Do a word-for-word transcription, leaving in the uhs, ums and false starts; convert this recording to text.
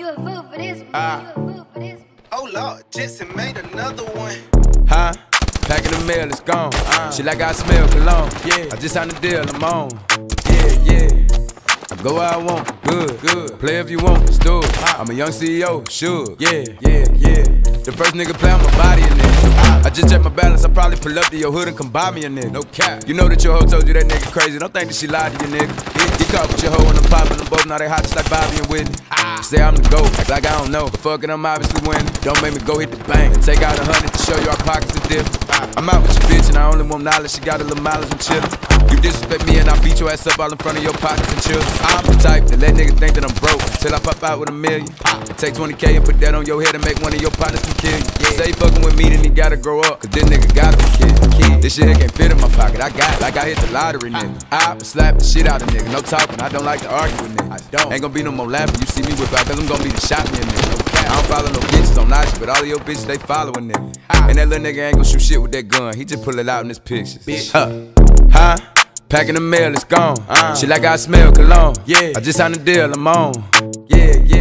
you a fool for this one. Uh, you a fool for this one. Oh Lord, Jesse made another one. Huh? Packing the mail, it's gone. Uh, Shit like I smell cologne. Yeah. I just signed a deal, I'm on. Yeah, yeah. I go where I want, good, good. Play if you want, let's do it. I'm a young C E O, sure. Yeah, yeah, yeah. The first nigga play on my body, a nigga. I just check my balance, I probably pull up to your hood and come buy me a nigga. No cap. You know that your hoe told you that nigga crazy. Don't think that she lied to you, nigga. He caught with your hoe and I'm popping them both. Now they hot just like Bobby and Whitney. Say I'm the GOAT, act like I don't know. But fuck it, I'm obviously winning. Don't make me go hit the bank and take out a hundred to show you our pockets are different. I'm out with your bitch and I only want knowledge. She got a little mileage, I'm chillin'. You disrespect me and I beat your ass up all in front of your pockets and children. I'm the type to let niggas think that I'm broke until I pop out with a million. Take twenty K and put that on your head and make one of your partners can kill you. Yeah. Say he fucking with me, then he gotta grow up, cause this nigga gotta be kid. kid. This shit here can't fit in my pocket, I got it like I hit the lottery, nigga. I slap the shit out of nigga, no talking, I don't like to argue with niggas. I don't. Ain't gonna be no more laughing, you see me whip out, cause I'm gonna be the shot me a nigga. No cap. I don't follow no bitches on I G, but all of your bitches, they following nigga. And that little nigga ain't gonna shoot shit with that gun, he just pull it out in his pictures. Bitch. Huh? Huh? Packing the mail, it's gone. Uh, shit like I smell cologne. Yeah. I just signed a deal, I'm on. Yeah, yeah.